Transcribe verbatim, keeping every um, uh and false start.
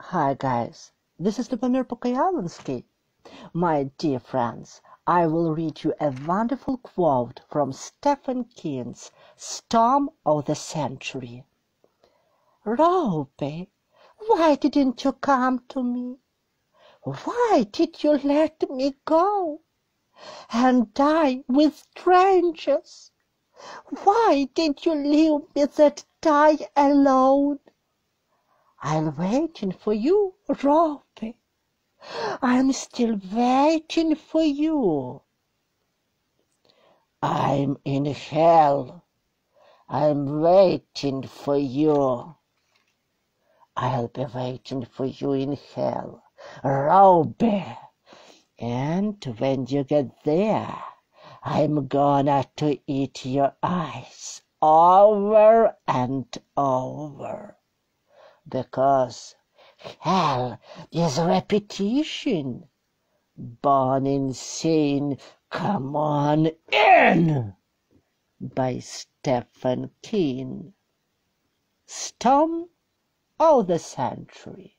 Hi guys, this is Lubomyr Bogoyavlensky. My dear friends, I will read you a wonderful quote from Stephen King's Storm of the Century. Roby, why didn't you come to me? Why did you let me go and die with strangers? Why did you leave me that die alone? I'm waiting for you, Roby. I'm still waiting for you. I'm in hell. I'm waiting for you. I'll be waiting for you in hell, Roby. And when you get there, I'm gonna to eat your eyes over and over. Because hell is repetition. Born insane, come on in! By Stephen King. Storm of the Century.